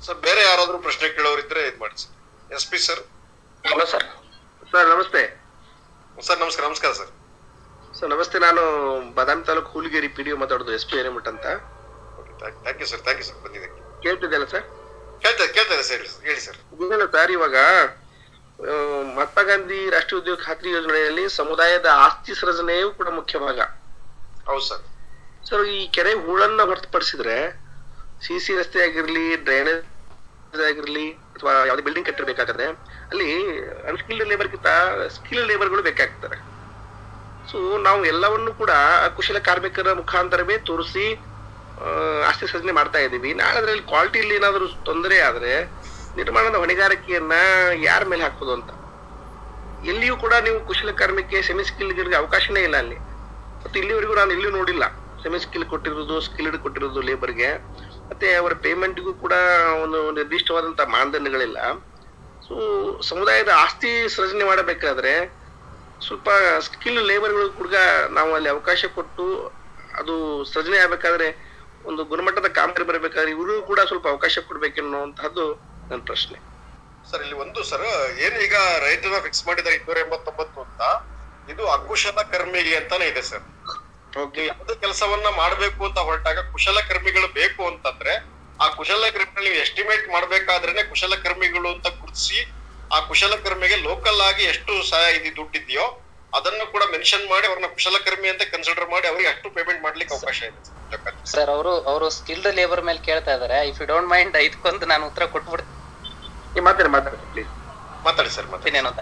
Sir ಬೇರೆ ಯಾರಾದ್ರೂ ಪ್ರಶ್ನೆ ಕೇಳೋರಿದ್ರೆ ಇದು ಮಾಡಿ sir. S P sir. Hello sir. Sir ನಮಸ್ತೆ. ಸರ್ ನಮಸ್ಕಾರ. ನಮಸ್ಕಾರ ಸರ್. ಸರ್ ನಮಸ್ತೆ, ನಾನು ಬಾದಾಮಿ ತಾಲೂಕು ಹೂಲಿಗೇರಿ PDO ಮಾತಾಡೋದು, SP ಹಿರೇಮಠ ಅಂತ. Thank you sir. Thank you sir. ಬಂದಿದೆ. ಕೇಳ್ತಿದ್ದಲ್ಲ ಸರ್? ಕೇಳ್ತಾ ಇದೆ ಸರ್. ಹೇಳಿ ಸರ್. ಏನಿಲ್ಲ ಸರ್, ಇವಾಗ ಮಹಾತ್ಮ ಗಾಂಧಿ ರಾಷ್ಟ್ರೀಯ ಉದ್ಯೋಗ ಖಾತ್ರಿ ಯೋಜನೆಯಲ್ಲಿ ಸಮುದಾಯದ ಆಸ್ತಿ ಸೃಜನೆಯೂ ಕೂಡ ಮುಖ್ಯ ಭಾಗ. ಹೌದು ಸರ್. ಸರ್ ಈ ಕೆರೆ ಹೂಳನ್ನ ಹೊರತುಪಡಿಸಿದ್ರೆ CC ರಸ್ತೆ ಆಗಿರ್ಲಿ, ಡ್ರೈನೇಜ್ ಆಗಿರ್ಲಿ, ಅಥವಾ ಯಾವ್ದೇ ಬಿಲ್ಡಿಂಗ್ ಕಟ್ಟಿರ್ಬೇಕಾದ್ರೆ ಅಲ್ಲಿ ಅನ್ಸ್ಕಿಲ್ಡ್ ಲೇಬರ್ಗಿಂತ ಸ್ಕಿಲ್ಡ್ ಲೇಬರ್ಗಳು ಬೇಕಾಗ್ತಾರೆ. ಸೊ ನಾವು ಎಲ್ಲವನ್ನು ಕೂಡ ಕುಶಲ ಕಾರ್ಮಿಕರ ಮುಖಾಂತರವೇ ತೋರಿಸಿ ಆಸ್ತಿ ಸೃಜನೆ ಮಾಡ್ತಾ ಇದ್ದೀವಿ. ನಾಳೆ ಅದರಲ್ಲಿ ಕ್ವಾಲಿಟಿಯಲ್ಲಿ ಏನಾದರೂ ತೊಂದರೆ ಆದ್ರೆ ನಿರ್ಮಾಣದ ಹೊಣೆಗಾರಿಕೆಯನ್ನ ಯಾರ ಮೇಲೆ ಹಾಕೋದು ಅಂತ. ಎಲ್ಲಿಯೂ ಕೂಡ ನೀವು ಕುಶಲ ಕಾರ್ಮಿಕ ಸೆಮಿ ಸ್ಕಿಲ್ಗೆ ಅವಕಾಶನೇ ಇಲ್ಲ ಅಲ್ಲಿ. ಮತ್ತು ಇಲ್ಲಿವರೆಗೂ ನಾನು ಎಲ್ಲಿಯೂ ನೋಡಿಲ್ಲ ಸೆಮಿ ಸ್ಕಿಲ್ ಕೊಟ್ಟಿರೋದು, ಸ್ಕಿಲ್ಡ್ ಕೊಟ್ಟಿರೋದು ಲೇಬರ್ಗೆ. ಮತ್ತೆ ಅವರ ಪೇಮೆಂಟ್ಗೂ ಕೂಡ ಒಂದು ನಿರ್ದಿಷ್ಟವಾದಂತಹ ಮಾನದಂಡಗಳಿಲ್ಲ. ಸೊ ಸಮುದಾಯದ ಆಸ್ತಿ ಸೃಜನೆ ಮಾಡಬೇಕಾದ್ರೆ ಸ್ವಲ್ಪ ಸ್ಕಿಲ್ ಲೇಬರ್ಗಳು ಕೂಡ ನಾವು ಅಲ್ಲಿ ಅವಕಾಶ ಕೊಟ್ಟು ಅದು ಸೃಜನೆ ಆಗ್ಬೇಕಾದ್ರೆ ಒಂದು ಗುಣಮಟ್ಟದ ಕಾಮಗಾರಿ ಬರಬೇಕಾದ್ರೆ ಇವರು ಕೂಡ ಸ್ವಲ್ಪ ಅವಕಾಶ ಕೊಡ್ಬೇಕೆನ್ನುವಂತಹದ್ದು ನನ್ನ ಪ್ರಶ್ನೆ ಸರ್. ಇಲ್ಲಿ ಒಂದು ಸರ್, ಏನು ಈಗ ರೈತನ ಫಿಕ್ಸ್ ಮಾಡಿದ್ದಾರೆ 289 ಅಂತ, ಇದು ಅಕುಶಲ ಕರ್ಮಿಗೆ ಅಂತಾನೆ ಇದೆ ಸರ್. ಯಾವುದೇ ಕೆಲಸವನ್ನ ಮಾಡ್ಬೇಕು ಅಂತ ಹೊರಟಾಗ ಕುಶಲ ಕರ್ಮಿಗಳು ಬೇಕು ಅಂತಂದ್ರೆ ಆ ಕುಶಲ ಕರ್ಮಿಗಳು ನೀವು ಎಸ್ಟಿಮೇಟ್ ಮಾಡ್ಬೇಕಾದ್ರೇನೆ ಕುಶಲ ಕರ್ಮಿಗಳು ಅಂತ ಗುರುತಿಸಿ ಆ ಕುಶಲ ಕರ್ಮಿಗೆ ಲೋಕಲ್ ಆಗಿ ಎಷ್ಟು ದುಡ್ಡಿದೆಯೋ ಅದನ್ನು ಕೂಡ ಮೆನ್ಷನ್ ಮಾಡಿ ಅವ್ರನ್ನ ಕುಶಲಕರ್ಮಿ ಅಂತ ಕನ್ಸಿಡರ್ ಮಾಡಿ ಅವರಿಗೆ ಅಷ್ಟು ಪೇಮೆಂಟ್ ಮಾಡ್ಲಿಕ್ಕೆ ಅವಕಾಶ ಇದೆ ಸರ್. ಅವರು ಸ್ಕಿಲ್ಡ್ ಲೇಬರ್ ಮೇಲೆ ಕೇಳ್ತಾ ಇದಾರೆ. ಇಫ್ ಯು ಡೋಂಟ್ ಮೈಂಡ್ ಇದಕ್ಕೊಂದು ನಾನು ಉತ್ತರ ಕೊಟ್ಬಿಡ್ತೀನಿ. ಮಾತಾಡಿ ಸರ್.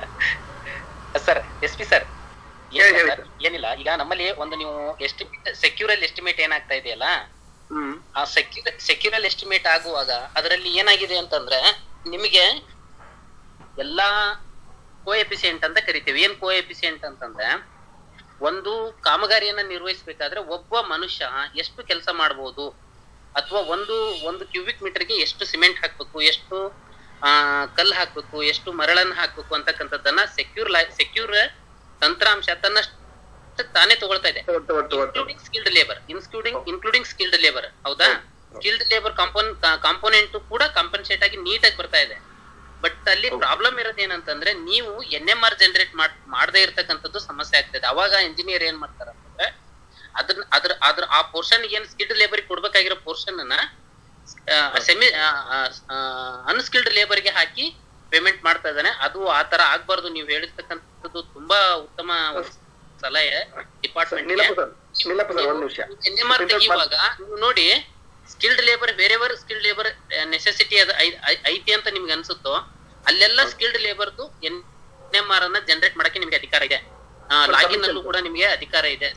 ಸರ್ SP ಸರ್, ಏನಿಲ್ಲ, ಈಗ ನಮ್ಮಲ್ಲಿ ಒಂದು ನೀವು ಸೆಕ್ಯೂರಲ್ ಎಸ್ಟಿಮೇಟ್ ಏನಾಗ್ತಾ ಇದೆಯಲ್ಲ, ಆ ಸೆಕ್ಯೂರಲ್ ಎಸ್ಟಿಮೇಟ್ ಆಗುವಾಗ ಅದರಲ್ಲಿ ಏನಾಗಿದೆ ಅಂತಂದ್ರೆ ನಿಮಗೆ ಎಲ್ಲಾ ಕೋಎಫಿಸಿಯೆಂಟ್ ಅಂತ ಕರಿತೀವಿ. ಏನ್ ಕೋಎಫಿಸಿಯೆಂಟ್ ಅಂತಂದ್ರೆ ಒಂದು ಕಾಮಗಾರಿಯನ್ನ ನಿರ್ವಹಿಸಬೇಕಾದ್ರೆ ಒಬ್ಬ ಮನುಷ್ಯ ಎಷ್ಟು ಕೆಲಸ ಮಾಡಬಹುದು, ಅಥವಾ ಒಂದು ಕ್ಯೂಬಿಕ್ ಮೀಟರ್ಗೆ ಎಷ್ಟು ಸಿಮೆಂಟ್ ಹಾಕ್ಬೇಕು, ಎಷ್ಟು ಕಲ್ಲು ಹಾಕ್ಬೇಕು, ಎಷ್ಟು ಮರಳನ್ನ ಹಾಕ್ಬೇಕು ಅಂತಕ್ಕಂಥದ್ದನ್ನ ಸೆಕ್ಯೂರ್ ತಂತ್ರಾಂಶ ತನ್ನಷ್ಟು ತಾನೇ ತಗೊಳ್ತಾ ಇದೆ. Including skilled labour. ಹೌದಾ? ಸ್ಕಿಲ್ಡ್ ಲೇಬರ್ ಕಾಂಪೋನೆಂಟ್ ಕೂಡ ಕಾಂಪನ್ಸೇಟ್ ಆಗಿ ನೀಟಾಗಿ ಬರ್ತಾ ಇದೆ. ಬಟ್ ಅಲ್ಲಿ ಪ್ರಾಬ್ಲಮ್ ಇರೋದು ಏನಂತಂದ್ರೆ ನೀವು NMR ಜನರೇಟ್ ಮಾಡದೇ ಇರ್ತಕ್ಕಂಥದ್ದು ಸಮಸ್ಯೆ ಆಗ್ತದೆ. ಅವಾಗ ಇಂಜಿನಿಯರ್ ಏನ್ ಮಾಡ್ತಾರ ಅಂತಂದ್ರೆ ಅದ್ರ ಆ ಪೋರ್ಷನ್ ಏನ್ ಸ್ಕಿಲ್ಡ್ ಲೇಬರ್ ಕೊಡ್ಬೇಕಾಗಿರೋ ಪೋರ್ಷನ್ ಅನ್ನ ಅನ್ಸ್ಕಿಲ್ಡ್ ಲೇಬರ್ಗೆ ಹಾಕಿ ಪೇಮೆಂಟ್ ಮಾಡ್ತಾ ಇದ್ದಾನೆ. ಅದು ಆ ತರ ಆಗ್ಬಾರ್ದು. ನೀವು ಹೇಳಿರ್ತಕ್ಕಂಥದ್ದು ತುಂಬಾ ಉತ್ತಮ ಸಲಹೆ ಡಿಪಾರ್ಟ್ಮೆಂಟ್. NMR ತೆಗಿಯುವಾಗ ನೀವು ನೋಡಿ, ಸ್ಕಿಲ್ಡ್ ಲೇಬರ್ ಬೇರೆಯವರು ಸ್ಕಿಲ್ಡ್ ಲೇಬರ್ ನೆಸೆಸಿಟಿ ಐತಿ ಅಂತ ನಿಮ್ಗೆ ಅನ್ಸುತ್ತೋ ಅಲ್ಲೆಲ್ಲ ಸ್ಕಿಲ್ಡ್ ಲೇಬರ್ದು NMR ಅನ್ನ ಜನರೇಟ್ ಮಾಡಕ್ಕೆ ನಿಮ್ಗೆ ಅಧಿಕಾರ ಇದೆ. ಲಾಗಿನ್ ಅಲ್ಲೂ ಕೂಡ ನಿಮ್ಗೆ ಅಧಿಕಾರ ಇದೆ.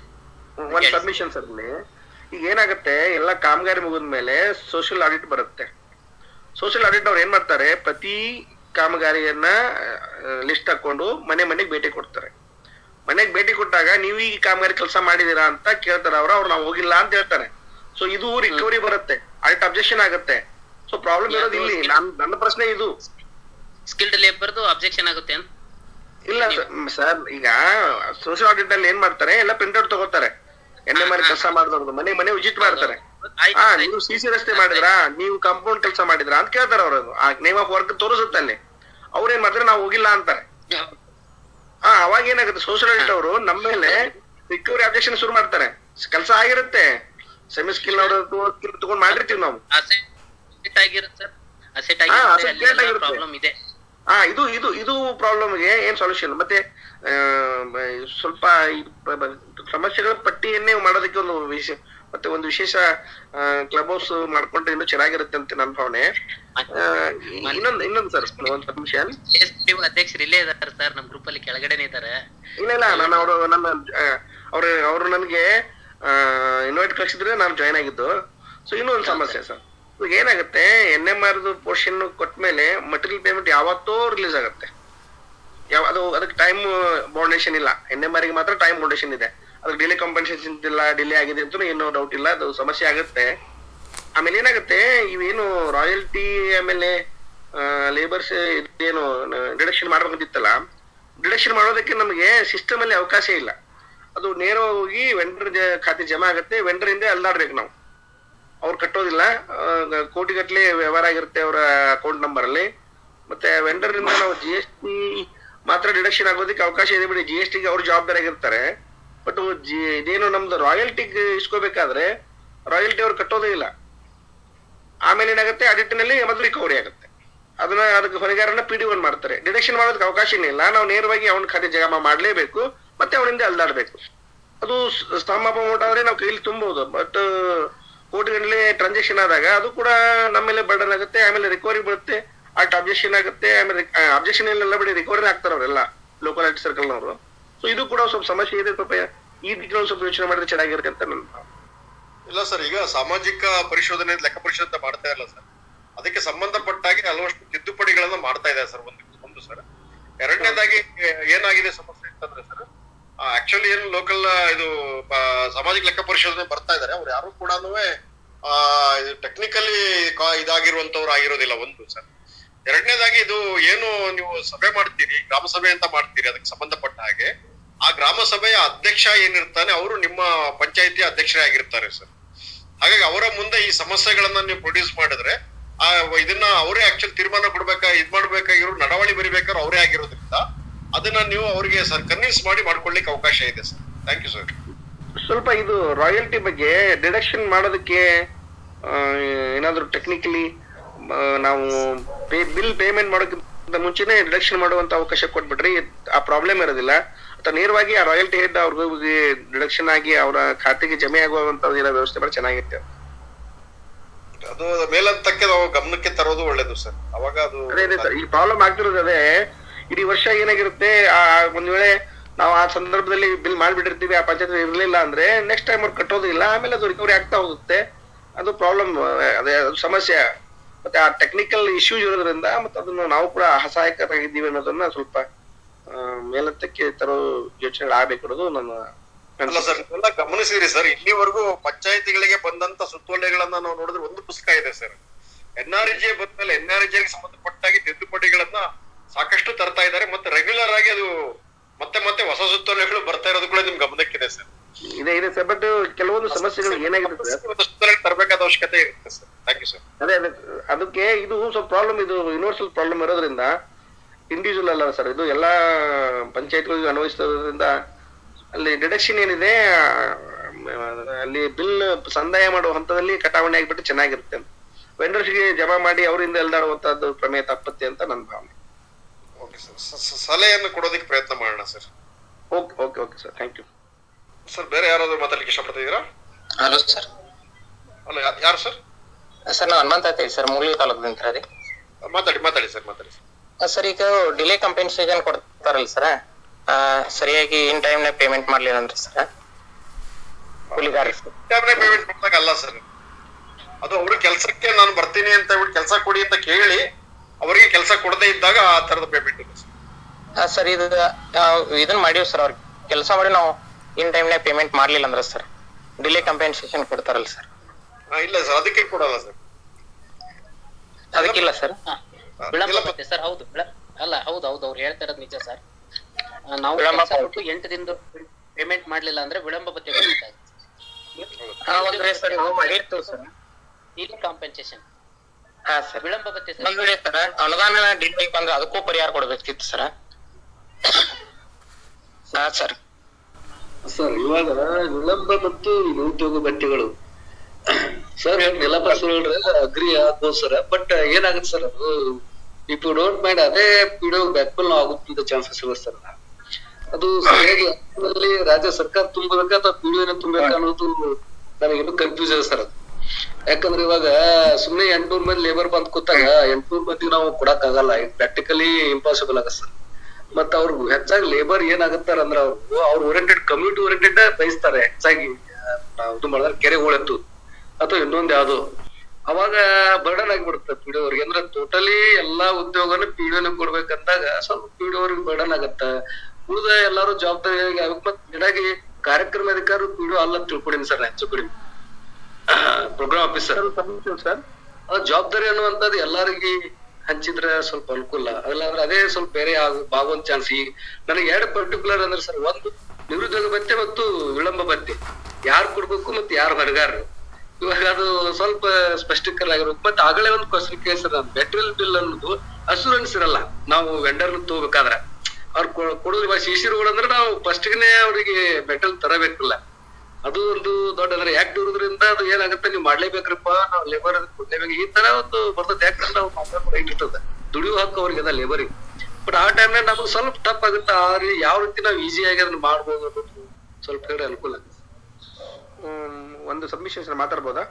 ಈಗ ಏನಾಗುತ್ತೆ, ಎಲ್ಲ ಕಾಮಗಾರಿ ಮುಗಿದ್ಮೇಲೆ ಸೋಷಿಯಲ್ ಆಡಿಟ್ ಬರುತ್ತೆ. ಸೋಷಿಯಲ್ ಆಡಿಟ್ ಅವ್ರು ಏನ್ ಮಾಡ್ತಾರೆ, ಪ್ರತಿ ಕಾಮಗಾರಿಯನ್ನ ಲಿಸ್ಟ್ ಹಾಕೊಂಡು ಮನೆಗೆ ಭೇಟಿ ಕೊಡ್ತಾರೆ. ಮನೆಗೆ ಭೇಟಿ ಕೊಟ್ಟಾಗ ನೀವು ಈ ಕಾಮಗಾರಿ ಕೆಲಸ ಮಾಡಿದೀರಾ ಅಂತ ಕೇಳ್ತಾರೆ. ಅವ್ರು ನಾವು ಹೋಗಿಲ್ಲ ಅಂತ ಹೇಳ್ತಾರೆ. ಸೊ ಇದು ರಿಕವರಿ ಬರುತ್ತೆ, ಆಡಿಟ್ ಅಬ್ಜೆಕ್ಷನ್ ಆಗುತ್ತೆ. ಸೊ ಪ್ರಾಬ್ಲಮ್ ಇರೋದು ಇಲ್ಲಿ. ನನ್ನ ಪ್ರಶ್ನೆ ಇದು, ಸ್ಕಿಲ್ಡ್ ಲೇಬರ್ದು ಅಬ್ಜೆಕ್ಷನ್ ಆಗುತ್ತೆ ಅಂತ ಇಲ್ಲ ಸರ್. ಈಗ ಸೋಷಿಯಲ್ ಆಡಿಟ್ ಅಲ್ಲಿ ಏನ್ ಮಾಡ್ತಾರೆ, ಎಲ್ಲ ಪ್ರಿಂಟ್ಔಟ್ ತಗೋತಾರೆ. NMR ಕೆಲಸ ಮಾಡಿದವ್ರದ್ದು ಮನೆ ವಿಸಿಟ್ ಮಾಡ್ತಾರೆ. ನೀವು CC ರಸ್ತೆ ಮಾಡಿದ್ರಾ, ನೀವು ಕಾಂಪೌಂಡ್ ಕೆಲಸ ಮಾಡಿದ್ರಾ ಅಂತ ಕೇಳ್ತಾರೆ. ಅವ್ರದ್ದು ಆ ನೇಮ್ ಆಫ್ ವರ್ಕ್ ತೋರಿಸುತ್ತೆ ಅಲ್ಲಿ. ಅವ್ರೇನ್ ಮಾಡ್ತಾರೆ, ನಾವು ಹೋಗಿಲ್ಲ ಅಂತಾರೆ. ಅವಾಗ ಏನಾಗುತ್ತೆ, ಸೋಷಿಯಲ್ ಆಡಿಟ್ ಅವರು ನಮ್ಮ ಮೇಲೆ ರಿಕವರಿ ಅಬ್ಜೆಕ್ಷನ್ ಶುರು ಮಾಡ್ತಾರೆ. ಕೆಲಸ ಆಗಿರುತ್ತೆ, ಸೆಮಿ ಸ್ಕಿಲ್ ಸ್ಕಿಲ್ ತಗೊಂಡ್ ಮಾಡಿರ್ತೀವಿ ನಾವು. ಇದು ಪ್ರಾಬ್ಲಮ್ಗೆ ಏನ್ ಸೊಲ್ಯೂಷನ್? ಮತ್ತೆ ಸ್ವಲ್ಪ ಸಮಸ್ಯೆಗಳ ಪಟ್ಟಿಯನ್ನೇ ಮಾಡೋದಕ್ಕೆ ಒಂದು ವಿಶೇಷ ಕ್ಲಬ್ ಹೌಸ್ ಮಾಡ್ಕೊಂಡ್ರೆ ಇನ್ನೂ ಚೆನ್ನಾಗಿರುತ್ತೆ ಅಂತ ನನ್ನ ಭಾವನೆ. ಇನ್ನೊಂದು ಸರ್, ಒಂದು ಸಬ್ಮಿಷನ್. ಅಧ್ಯಕ್ಷರು ಇಲ್ಲೇ ಇದಾರೆ ಸರ್, ನಮ್ ಗ್ರೂಪ್ ಅಲ್ಲಿ ಕೆಳಗಡೆನೆ ಇದಾರೆ. ಇಲ್ಲ ನಾನು ಅವರು ನನಗೆ ಇನ್ವೈಟ್ ಕಳಿಸಿದ್ರೆ ನಾನು ಜಾಯ್ನ್ ಆಗಿದ್ದು. ಸೊ ಇನ್ನೊಂದು ಸಮಸ್ಯೆ ಸರ್, ಈಗ ಏನಾಗುತ್ತೆ, NMR ಪೋರ್ಷನ್ ಕೊಟ್ಮೇಲೆ ಮಟೀರಿಯಲ್ ಪೇಮೆಂಟ್ ಯಾವತ್ತೋ ರಿಲೀಸ್ ಆಗುತ್ತೆ. ಅದಕ್ಕೆ ಟೈಮ್ ಬೌಂಡೇಶನ್ ಇಲ್ಲ. NMR ಗೆ ಮಾತ್ರ ಟೈಮ್ ಬೌಂಡೇಶನ್ ಇದೆ. ಅದಕ್ಕೆ ಡಿಲೇ ಕಾಂಪನ್ಸೇಷನ್ ಇಲ್ಲ, ಡಿಲೇ ಆಗಿದೆ ಅಂತ ಏನೋ ಡೌಟ್ ಇಲ್ಲ, ಅದು ಸಮಸ್ಯೆ ಆಗುತ್ತೆ. ಆಮೇಲೆ ಏನಾಗುತ್ತೆ, ಇವೇನು ರಾಯಲ್ಟಿ ಆಮೇಲೆ ಲೇಬರ್ಸ್ ಇದೇನು ಡಿಡಕ್ಷನ್ ಮಾಡ್ಬೇಕಂತಿತ್ತಲ್ಲ, ಡಿಡಕ್ಷನ್ ಮಾಡೋದಕ್ಕೆ ನಮಗೆ ಸಿಸ್ಟಮ್ ಅಲ್ಲಿ ಅವಕಾಶ ಇಲ್ಲ. ಅದು ನೇರವಾಗಿ ವೆಂಡರ್ ಖಾತೆ ಜಮಾ ಆಗುತ್ತೆ. ವೆಂಡರ್ ಇಂದ ಅಲ್ದಾಡ್ಬೇಕು ನಾವು. ಅವ್ರು ಕಟ್ಟೋದಿಲ್ಲ, ಕೋಟಿಗಟ್ಟಲೆ ವ್ಯವಹಾರ ಆಗಿರುತ್ತೆ ಅವರ ಅಕೌಂಟ್ ನಂಬರ್ ಅಲ್ಲಿ. ಮತ್ತೆ ವೆಂಡರ್ ಇಂದ ನಾವು GST ಮಾತ್ರ ಡಿಡಕ್ಷನ್ ಆಗೋದಕ್ಕೆ ಅವಕಾಶ ಇದೆ ಬಿಡಿ, GST ಗೆ ಅವ್ರು ಜವಾಬ್ದಾರಿ ಆಗಿರ್ತಾರೆ. ಬಟ್ ಇದೇನು ನಮ್ದು ರಾಯಲ್ಟಿಗೆ ಇಸ್ಕೋಬೇಕಾದ್ರೆ ರಾಯಲ್ಟಿ ಅವ್ರು ಕಟ್ಟೋದೇ ಇಲ್ಲ. ಆಮೇಲೆ ಏನಾಗುತ್ತೆ, ಆಡಿಟ್ ನಲ್ಲಿ ಮೊದಲು ರಿಕವರಿ ಆಗುತ್ತೆ. ಅದಕ್ಕೆ ಹೊಣೆಗಾರನ PD1 ಮಾಡ್ತಾರೆ. ಡಿಡಕ್ಷನ್ ಮಾಡೋದಕ್ಕೆ ಅವಕಾಶನೇ ಇಲ್ಲ, ನಾವು ನೇರವಾಗಿ ಅವನ ಖಾತೆ ಜಮಾ ಮಾಡ್ಲೇಬೇಕು, ಮತ್ತೆ ಅವನಿಂದ ಅಲ್ದಾಡ್ಬೇಕು. ಅದು ಸ್ತಂಭ ಅಮೌಂಟ್ ಆದ್ರೆ ನಾವು ಕೈಲಿ ತುಂಬಬಹುದು, ಬಟ್ ಕೋಟಿಗಟ್ಟಲೆ ಟ್ರಾನ್ಸಾಕ್ಷನ್ ಆದಾಗ ಅದು ಕೂಡ ನಮ್ಮ ಮೇಲೆ ಬರ್ಡನ್ ಆಗುತ್ತೆ. ಆಮೇಲೆ ರಿಕವರಿ ಬರುತ್ತೆ, ಆಕ್ಟ್ ಅಬ್ಜೆಕ್ಷನ್ ಆಗುತ್ತೆ. ಆಮೇಲೆ ಅಬ್ಜೆಕ್ಷನ್ ಎಲ್ಲ ಬಿಡಿ ರಿಕವರಿ ಆಗ್ತಾರೆ ಅವರೆಲ್ಲ ಲೋಕಲ್ ಆಡಿಟ್ ಸರ್ಕಲ್ ನವರು. ಸೊ ಇದು ಕೂಡ ಸ್ವಲ್ಪ ಸಮಸ್ಯೆ ಇದೆ. ಸ್ವಲ್ಪ ಈ ದಿಕ್ಕಿನಲ್ಲಿ ಸ್ವಲ್ಪ ಯೋಚನೆ ಮಾಡಿದ್ರೆ ಚೆನ್ನಾಗಿರುತ್ತೆ ಅಂತ ನನ್ನ ಭಾವನೆ. ಇಲ್ಲ ಸರ್, ಈಗ ಸಾಮಾಜಿಕ ಪರಿಶೋಧನೆ ಲೆಕ್ಕ ಪರಿಶೋಧನೆ ಮಾಡ್ತಾ ಇಲ್ಲ ಸರ್, ಅದಕ್ಕೆ ಸಂಬಂಧಪಟ್ಟಾಗಿ ಹಲವಷ್ಟು ತಿದ್ದುಪಡಿಗಳನ್ನ ಮಾಡ್ತಾ ಇದೆ ಸರ್. ಒಂದು ಸರ್, ಎರಡನೇದಾಗಿ ಏನಾಗಿದೆ ಸಮಸ್ಯೆ ಅಂತಂದ್ರೆ ಸರ್, ಆಕ್ಚುಲಿ ಏನು ಲೋಕಲ್ ಇದು ಸಾಮಾಜಿಕ ಲೆಕ್ಕ ಪರಿಶೋಧನೆ ಬರ್ತಾ ಇದಾರೆ, ಅವ್ರು ಯಾರು ಕೂಡ ಟೆಕ್ನಿಕಲಿ ಇದಾಗಿರುವಂತವ್ರು ಆಗಿರೋದಿಲ್ಲ ಒಂದು ಸರ್. ಎರಡನೇದಾಗಿ ಇದು ಏನು ನೀವು ಸಭೆ ಮಾಡ್ತೀರಿ, ಗ್ರಾಮ ಸಭೆ ಅಂತ ಮಾಡ್ತೀರಿ, ಅದಕ್ಕೆ ಸಂಬಂಧಪಟ್ಟ ಹಾಗೆ ಆ ಗ್ರಾಮ ಸಭೆಯ ಅಧ್ಯಕ್ಷ ಏನಿರ್ತಾನೆ ಅವರು ನಿಮ್ಮ ಪಂಚಾಯಿತಿ ಅಧ್ಯಕ್ಷರೇ ಆಗಿರ್ತಾರೆ ಸರ್. ಹಾಗಾಗಿ ಅವರ ಮುಂದೆ ಈ ಸಮಸ್ಯೆಗಳನ್ನ ನೀವು ಪ್ರೊಡ್ಯೂಸ್ ಮಾಡಿದ್ರೆ ಇದನ್ನ ಅವರೇ ಆಕ್ಚುಲಿ ತೀರ್ಮಾನ ಮಾಡ್ಬೇಕಾಗಿರೋ ನಡವಳಿ ಬರಿಬೇಕಾದ್ರೆ ಅವರೇ ಆಗಿರೋದ್ರಿಂದ ಅದನ್ನ ನೀವು ಅವರಿಗೆ ಸರ್ ಕನ್ವಿನ್ಸ್ ಮಾಡ್ಕೊಳ್ಳಿಕ್ಕೆ ಅವಕಾಶ ಇದೆ ಸರ್. Thank you sir. ಸ್ವಲ್ಪ ಇದು ರಾಯಲ್ಟಿ ಬಗ್ಗೆ ಡಿಡಕ್ಷನ್ ಮಾಡೋದಕ್ಕೆ ಏನಾದ್ರು ಟೆಕ್ನಿಕಲಿ ನಾವು ಬಿಲ್ ಪೇಮೆಂಟ್ ಮಾಡೋಕ್ಕಿಂತ ಮುಂಚೆನೆ ಡಿಡಕ್ಷನ್ ಮಾಡುವಂತ ಅವಕಾಶ ಕೊಟ್ಬಿಟ್ರಿ ಆ ಪ್ರಾಬ್ಲಮ್ ಇರೋದಿಲ್ಲ. ಅಥವಾ ನೇರವಾಗಿ ಆ ರಾಯಲ್ಟಿ ಹೆಡ್ ಅವ್ರಿಗೆ ಡಿಡಕ್ಷನ್ ಆಗಿ ಅವರ ಖಾತೆಗೆ ಜಮೆ ಆಗುವಂತ ವ್ಯವಸ್ಥೆ ಬಹಳ ಚೆನ್ನಾಗಿರುತ್ತೆ. ಅದು ಮೇಲಂತಕ್ಕೆ ನಾವು ಗಮನಕ್ಕೆ ತರೋದು ಒಳ್ಳೇದು ಸರ್. ಅವಾಗ ಅದು ಅದೇ ಸರ್, ಈ ಪ್ರಾಬ್ಲಮ್ ಆಗ್ತಿರೋದು ಅದೇ. ಇಡೀ ವರ್ಷ ಏನಾಗಿರುತ್ತೆ, ಒಂದ್ ವೇಳೆ ನಾವು ಆ ಸಂದರ್ಭದಲ್ಲಿ ಬಿಲ್ ಮಾಡ್ಬಿಟ್ಟಿರ್ತೀವಿ, ಆ ಪಂಚಾಯತ್ ಇರ್ಲಿಲ್ಲ ಅಂದ್ರೆ ನೆಕ್ಸ್ಟ್ ಟೈಮ್ ಅವ್ರು ಕಟ್ಟೋದು ಇಲ್ಲ, ಆಮೇಲೆ ಅದು ರಿಕವರಿ ಆಗ್ತಾ ಹೋಗುತ್ತೆ. ಅದು ಪ್ರಾಬ್ಲಮ್, ಅದೇ ಅದು ಸಮಸ್ಯೆ. ಮತ್ತೆ ಆ ಟೆಕ್ನಿಕಲ್ ಇಶ್ಯೂಸ್ ಇರೋದ್ರಿಂದ ಮತ್ತೆ ಅದನ್ನು ನಾವು ಕೂಡ ಅಸಹಾಯಕರಾಗಿದ್ದೀವಿ ಅನ್ನೋದನ್ನ ಸ್ವಲ್ಪ ಮೇಲತ್ತಕ್ಕೆ ತರೋ ಯೋಚನೆಗಳು ಆಗ್ಬೇಕು ಅನ್ನೋದು ನನ್ನ. ಅಲ್ಲ ಸರ್, ಇದೆಲ್ಲ ಗಮನಿಸಿರಿ ಸರ್, ಇಲ್ಲಿವರೆಗೂ ಪಂಚಾಯತಿಗಳಿಗೆ ಬಂದಂತ ಸುತ್ತೋಲೆಗಳನ್ನ ನಾವು ನೋಡಿದ್ರೆ ಒಂದು ಪುಸ್ತಕ ಇದೆ ಸರ್. NREGA ಬಂದ್ಮೇಲೆ NREGA ಸಂಬಂಧಪಟ್ಟಾಗಿ ತಿದ್ದುಪಡಿಗಳನ್ನ ಸಾಕಷ್ಟು ತರ್ತಾ ಇದ್ದಾರೆ. ಮತ್ತೆ ರೆಗ್ಯುಲರ್ ಆಗಿ ಅದು ಮತ್ತೆ ಹೊಸ ಸುತ್ತೋಲೆಗಳು ಬರ್ತಾ ಇರೋದು ಕೂಡ ನಿಮ್ ಗಮನಕ್ಕಿದೆ ಸರ್. ಇದೆ ಸರ್, ಬಟ್ ಕೆಲವೊಂದು ಸಮಸ್ಯೆಗಳು ಏನಾಗಿರುತ್ತೆ ಸುತ್ತೋಲೆ ತರಬೇಕಾದ ಅವಶ್ಯಕತೆ ಇರುತ್ತೆ ಸರ್. Thank you sir. ಅದೇ ಅದಕ್ಕೆ ಇದು ಸ್ವಲ್ಪ ಪ್ರಾಬ್ಲಮ್, ಇದು ಯೂನಿವರ್ಸಲ್ ಪ್ರಾಬ್ಲಮ್ ಇರೋದ್ರಿಂದ ಇಂಡಿವಿಜುವಲ್ ಅಲ್ಲ ಸರ್, ಇದು ಎಲ್ಲಾ ಪಂಚಾಯತ್ಗಳಿಗೆ ಅನ್ವಯಿಸೋದ್ರಿಂದ ಅಲ್ಲಿ ಡಿಡಕ್ಷನ್ ಏನಿದೆ ಅಲ್ಲಿ ಬಿಲ್ ಸಂದಾಯ ಮಾಡುವ ಹಂತದಲ್ಲಿ ಕಟಾವಣೆ ಆಗಿಬಿಟ್ಟು ಚೆನ್ನಾಗಿರುತ್ತೆ. ವೆಂಡರ್ಸ್ಗೆ ಜಮಾ ಮಾಡಿ ಅವರಿಂದ ಎಲ್ದಾಡುವಂತದ್ದು ಪ್ರಮೇಯ ತಪ್ಪತ್ತೆ ಅಂತ ನನ್ನ ಭಾವನೆ. ಓಕೆ ಸರ್, ಸಲಹೆಯನ್ನು ಕೊಡೋದಕ್ಕೆ ಪ್ರಯತ್ನ ಮಾಡೋಣ sir. Okay sir, thank you sir. ಬೇರೆ ಯಾರಾದ್ರೂ ಮಾತಾಡ್ಲಿಕ್ಕೆ ಇಷ್ಟಪಡ್ತಿದ್ದೀರಾ? Hello sir. ಅಲ್ಲ, ಯಾರು ಸರ್? ಸರ್ ನಾವು ಹನುಮಂತ ಅಂತ ಹೇಳಿ ಸರ್, ಮೂಲಿ ತಾಲೂಕಿನಿಂದ ರೀ. ಮಾತಾಡಿ ಸರ್. ಸರ್, ಈಗ ಡಿಲೇ ಕಂಪೆನ್ಸೇಷನ್ ಕೊಡ್ತಾರಲ್ಲ ಸರ್, ಸರಿಯಾಗಿ ಇನ್ ಟೈಮ್ ಪೇಮೆಂಟ್ ಮಾಡ್ಲಿಲ್ಲ ಅಂದ್ರೆ ಸರ್ ಪೇಮೆಂಟ್ ಮಾಡಿದಾಗ ಅಲ್ಲ ಸರ್, ಅದು ಅವ್ರ ಕೆಲ್ಸಕ್ಕೆ ನಾನು ಬರ್ತೀನಿ ಅಂತ ಹೇಳ್ಬಿಟ್ಟು ಕೆಲಸ ಕೊಡಿ ಅಂತ ಕೇಳಿ ಅವರಿಗೆ ಕೆಲಸ ಕೊಡದೇ ಇದ್ದಾಗ ಆ ತರದ ಪೇಮೆಂಟ್ ಇದೆ ಸರ್. ಇದನ್ನ ಮಾಡಿವ್ ಸರ್, ಅವ್ರಿಗೆ ಕೆಲಸ ಮಾಡಿ ನಾವು ಇನ್ ಟೈಮ್ ಪೇಮೆಂಟ್ ಮಾಡ್ಲಿಲ್ಲ ಅಂದ್ರೆ ಸರ್ ಡಿಲೇ ಕಂಪೆನ್ಸೇಷನ್ ಕೊಡ್ತಾರಲ್ಲ ಸರ್? ಇಲ್ಲ ಸರ್, ಅದಕ್ಕೆ ಕೊಡಲ್ಲ ಸರ್. ಅದಕ್ಕಿಲ್ಲ ಸರ್, ವಿಳಂಬ ಬತ್ತೆ ಸರ್. ಹೌದು, ಅಲ್ಲ ಹೌದು ಅವ್ರು ಹೇಳ್ತಾ ಇರೋದು ನಿಜ ಸರ್. ನಾವು 8 ದಿನದ ಪೇಮೆಂಟ್ ಮಾಡ್ಲಿಲ್ಲ ಅಂದ್ರೆ ವಿಳಂಬ ಬತ್ತೆ ಕಾಂಪೆನ್ಸೇಷನ್ ವಿಳಂಬ ಬತ್ತೆ ಸರ್. ಅನುದಾನ ಡಿಲೇ ಬಂದ್ರೆ ಅದಕ್ಕೂ ಪರಿಹಾರ ಕೊಡ್ಬೇಕಿತ್ತು ಸರ್. ಸರ್ ಇವಾಗ ವಿಳಂಬ ಮತ್ತು ನಿರುದ್ಯೋಗ ಭತ್ಯೆಗಳು ಸರ್ ನೆಲಪರಿಶೋಧನೆ ಅಗ್ರಿ ಆಗ್ಬೋದು ಸರ್. ಬಟ್ ಏನಾಗುತ್ತೆ ಸರ್, ಅದು ಇಫ್ ಯು ಡೋಂಟ್ ಮೈಂಡ್ ಅದೇ ಪಿಡಿಒ ಬ್ಯಾಕ್ಪಲ್ ಆಗುತ್ತಿದ್ದ ಚಾನ್ಸಸ್ ಇರುತ್ತೆ ಸರ್. ಅದು ಸರಿಯಾಗಿ ರಾಜ್ಯ ಸರ್ಕಾರ ತುಂಬಬೇಕಾ ಅಥವಾ ಪಿಡಿಒನ ತುಂಬಬೇಕಾ ಅನ್ನೋದು ನನಗೇನು ಕನ್ಫ್ಯೂಸ್ ಇದೆ ಸರ್. ಅದು ಯಾಕಂದ್ರೆ ಇವಾಗ ಸುಮ್ನೆ 800 ಮಂದಿ ಲೇಬರ್ ಬಂದ್ ಕೂತಾಗ 800 ಮಂದಿಗೆ ನಾವು ಕೊಡಕ್ ಆಗಲ್ಲ, ಪ್ರಾಕ್ಟಿಕಲಿ ಇಂಪಾಸಿಬಲ್ ಆಗತ್ತೆ ಸರ್. ಮತ್ತ ಅವ್ರು ಹೆಚ್ಚಾಗಿ ಲೇಬರ್ ಏನಾಗತ್ತಾರ ಅಂದ್ರ ಅವ್ರು ಓರಿಯೆಂಟೆಡ್ ಕಮ್ಯುನಿಟಿ ಓರಿಯೆಂಟೆಡ್ ಬಯಸ್ತಾರೆ ಹೆಚ್ಚಾಗಿ. ಇದು ಮಾಡಿದ್ರೆ ಕೆರೆ ಹೂಳೆತ್ತು ಅಥವಾ ಇನ್ನೊಂದ್ ಯಾವ್ದು, ಅವಾಗ ಬರ್ಡನ್ ಆಗಿಬಿಡುತ್ತೆ ಪಿಡಿಒವ್ರಿಗೆ. ಅಂದ್ರೆ ಟೋಟಲಿ ಎಲ್ಲಾ ಉದ್ಯೋಗನ ಪಿಡಿಒನ ಕೊಡ್ಬೇಕಂದಾಗ ಸ್ವಲ್ಪ ಪಿಡಿಒವ್ರಿಗೆ ಬರ್ಡನ್ ಆಗತ್ತ. ಉಳಿದ ಎಲ್ಲಾರು ಜವಾಬ್ದಾರಿ ಆಗ್ಬೇಕು. ಮತ್ ನಿಡಾಗಿ ಕಾರ್ಯಕ್ರಮ ಅಧಿಕಾರಿ ಪಿಡಿಒ ಅಲ್ಲ ತಿಳ್ಕೊಡಿನಿ ಸರ್, ಹೆಚ್ಚು ಕಡಿಮೆ ಪ್ರೋಗ್ರಾಮ್ ಆಫೀಸರ್ ಸರ್. ಅದ್ ಜವಾಬ್ದಾರಿ ಅನ್ನುವಂಥದ್ದು ಎಲ್ಲಾರಿಗೆ ಹಂಚಿದ್ರೆ ಸ್ವಲ್ಪ ಅನುಕೂಲ. ಅಲ್ಲಾಂದ್ರೆ ಅದೇ ಸ್ವಲ್ಪ ಬೇರೆ ಆಗುವಂತ ಚಾನ್ಸ್. ಈಗ ನನಗೆ 2 ಪರ್ಟಿಕ್ಯುಲರ್ ಅಂದ್ರೆ ಸರ್, ಒಂದು ನಿರುದ್ಯೋಗ ಭತ್ಯೆ ಮತ್ತು ವಿಳಂಬ ಭತ್ಯೆ ಯಾರು ಕೊಡ್ಬೇಕು ಮತ್ತೆ ಯಾರು ಹೊರಗಾರರು. ಇವಾಗ ಅದು ಸ್ವಲ್ಪ ಸ್ಪಷ್ಟೀಕರಣ ಆಗಿರ್ಬೇಕು. ಮತ್ತೆ ಆಗಲೇ ಒಂದು ಕ್ವಶನ್ ಕೇಳಿಸ್ತಾರೆ, ಮೆಟೀರಿಯಲ್ ಬಿಲ್ ಅನ್ನೋದು ಅಸೂರೆನ್ಸ್ ಇರಲ್ಲ. ನಾವು ವೆಂಡರ್ ತಗೋಬೇಕಾದ್ರೆ ಅವ್ರು ಕೊಡೋದು ಇವಾಗ ಶಿಶಿರುಗಳಂದ್ರೆ ನಾವು ಫಸ್ಟ್ಗೆ ಅವ್ರಿಗೆ ಮೆಟಲ್ ತರಬೇಕಿಲ್ಲ. ಅದು ಒಂದು ದೊಡ್ಡ ಅಂದ್ರೆ ಆಕ್ಟ್ ಇರೋದ್ರಿಂದ ಅದು ಏನಾಗುತ್ತೆ, ನೀವು ಮಾಡ್ಲೇಬೇಕ್ರಪ್ಪ, ನಾವು ಲೇಬರ್ ಕೊಡ್ಲೇಬೇಕು, ಈ ತರ ಒಂದು ಬರ್ತದೆ. ಯಾಕಂದ್ರೆ ನಾವು ರೈಟ್ ಇರ್ತದೆ, ದುಡಿಯೋ ಹಕ್ಕು ಅವ್ರಿಗೆ ಅದ ಲೇಬರಿಗೆ. ಬಟ್ ಆ ಟೈಮ್ನಾಗ ನಮ್ಗೆ ಸ್ವಲ್ಪ ಟಫ್ ಆಗುತ್ತೆ. ಯಾವ ರೀತಿ ನಾವು ಈಸಿಯಾಗಿ ಅದನ್ನ ಮಾಡ್ಬೋದು ಅನ್ನೋದು ಸ್ವಲ್ಪ ಕಡೆ ಅನುಕೂಲ ಆಗುತ್ತೆ. ಒಂದು ಸಬ್ಮಿಷನ್ ಮಾತಾಡ್ಬೋದಾ?